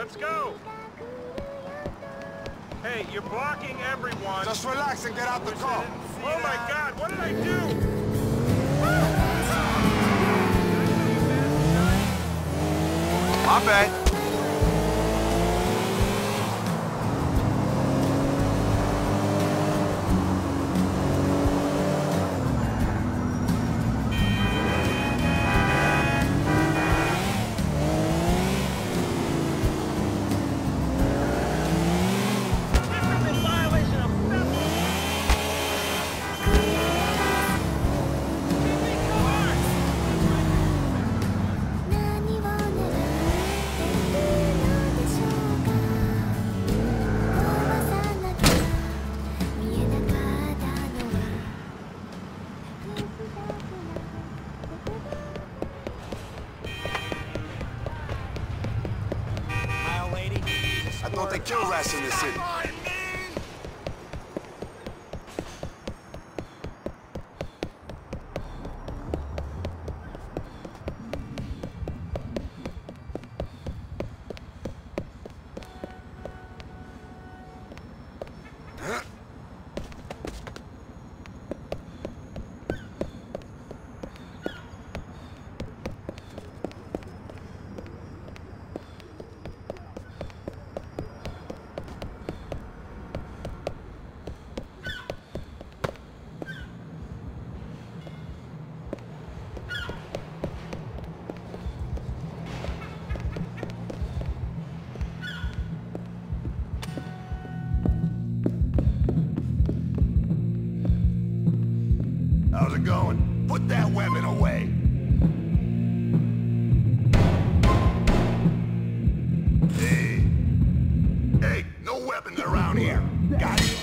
let's go! Hey, you're blocking everyone. Just relax and get out the car. Oh my God, what did I do? My bad. I thought they killed rats in this city. How's it going? Put that weapon away. Hey, no weapons around here. Got it?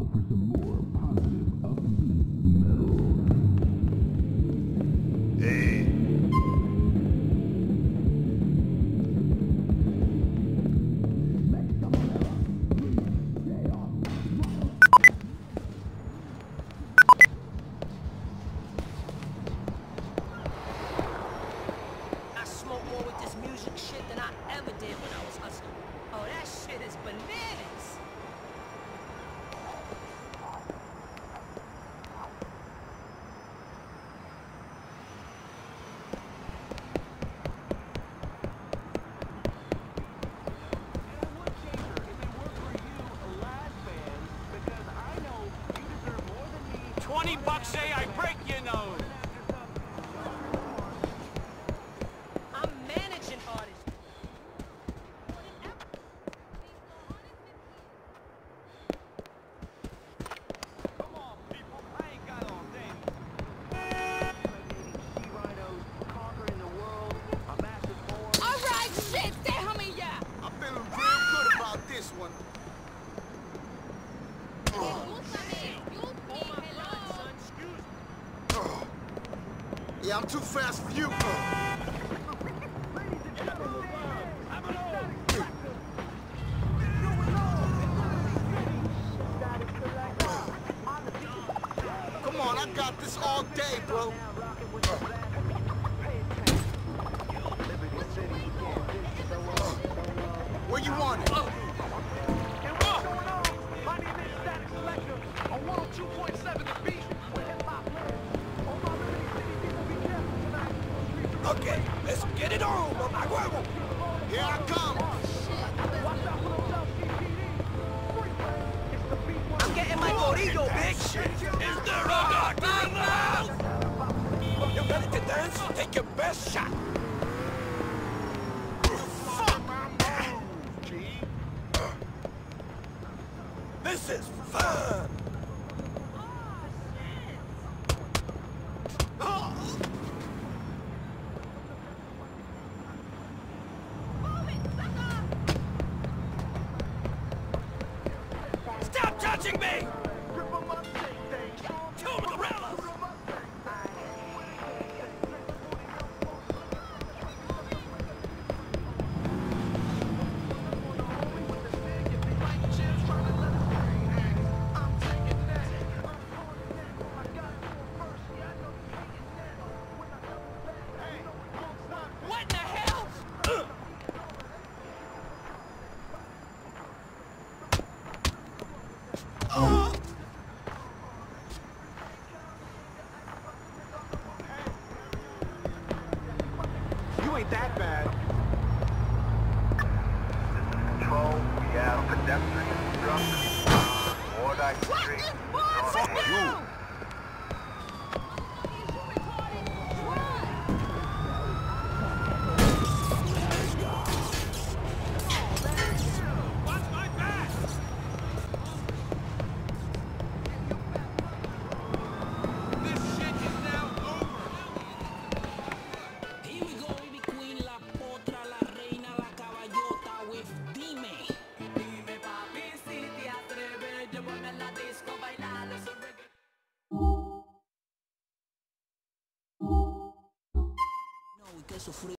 for some more positive, upbeat metal. Hey. I smoke more with this music shit than I ever did when I was hustling. Oh, that shit is bananas! $20 say I break your nose. I'm managing artists. Come on, people. I ain't got all day. All right, shit, déjame ya. I'm feeling real good about this one. Yeah, I'm too fast for you. Come on, I got this all day, bro. Where you want it? My name is Static Selector on 102.7 The Beat. Okay, let's get it on, mamá huevo. Here I come. I'm getting my gorillo, bitch! Is there a doctor in the house? You ready to dance? Take your best shot. This is fun. Stop touching me! Two gorillas! What the hell? You ain't that bad. Control, we have pedestrian structure on Wardite Street. Fuck you! Que sufrir.